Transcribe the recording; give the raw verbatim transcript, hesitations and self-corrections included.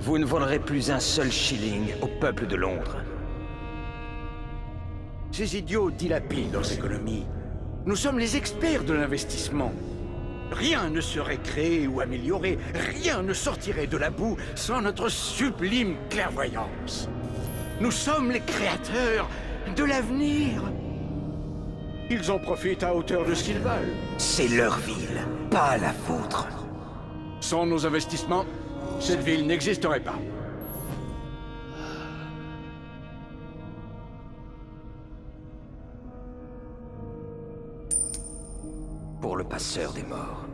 Vous ne volerez plus un seul shilling au peuple de Londres. Ces idiots dilapident leurs économies. Nous sommes les experts de l'investissement. Rien ne serait créé ou amélioré, rien ne sortirait de la boue sans notre sublime clairvoyance. Nous sommes les créateurs de l'avenir. Ils en profitent à hauteur de ce qu'ils veulent. C'est leur ville, pas la vôtre. Sans nos investissements, cette ville n'existerait pas. Pour le passeur des morts.